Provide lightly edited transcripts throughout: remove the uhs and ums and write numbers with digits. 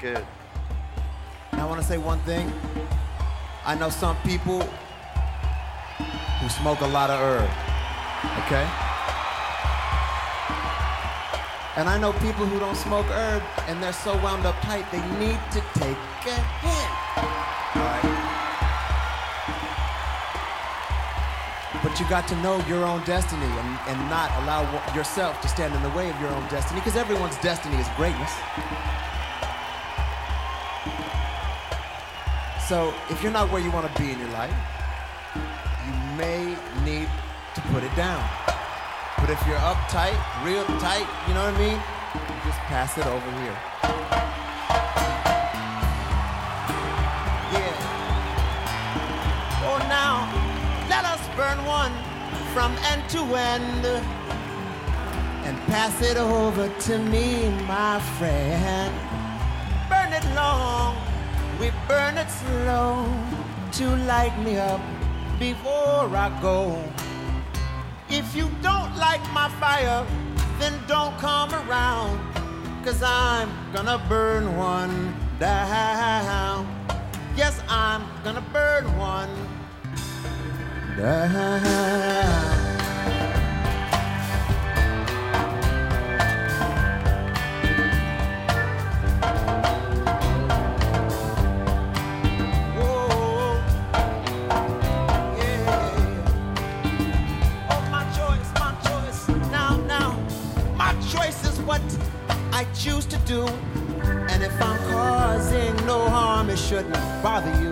good. And I want to say one thing. I know some people who smoke a lot of herb, okay? And I know people who don't smoke herb and they're so wound up tight they need to take a hit. All right? But you got to know your own destiny and not allow yourself to stand in the way of your own destiny, because everyone's destiny is greatness. So if you're not where you want to be in your life, you may need to put it down. But if you're uptight, real tight, you know what I mean? You just pass it over here. Yeah. Oh, now, let us burn one from end to end and pass it over to me, my friend. Burn it long, we burn it slow to light me up before I go. If you don't like my fire, then don't come around, 'cause I'm gonna burn one down. Yes, I'm gonna burn one down. I choose to do, and if I'm causing no harm, it shouldn't bother you.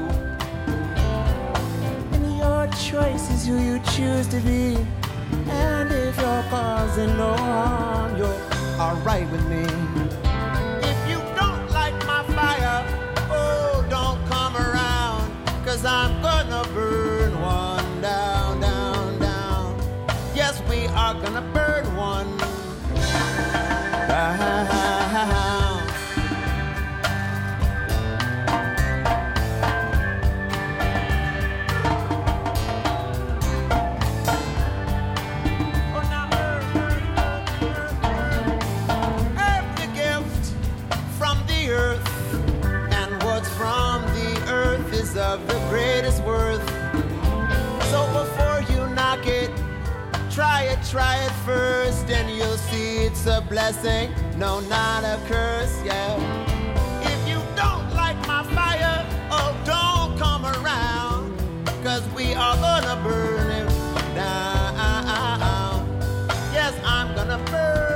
And your choice is who you choose to be, and if you're causing no harm, you're alright with me. If you don't like my fire, oh, don't come around, 'cause I'm gonna burn one down, down, down. Yes, we are gonna burn one down. Every gift from the earth, and what's from the earth is of the greatest worth. So before you knock it, try it first, and you'll see it's a blessing, no, not a curse, yeah. If you don't like my fire, oh, don't come around, 'cause we are gonna burn it down. Yes, I'm gonna burn.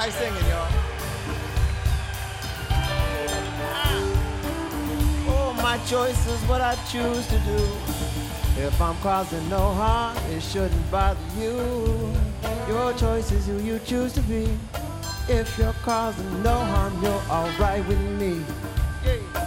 Nice singing, y'all. Oh, my choice is what I choose to do. If I'm causing no harm, it shouldn't bother you. Your choice is who you choose to be. If you're causing no harm, you're alright with me. Yeah.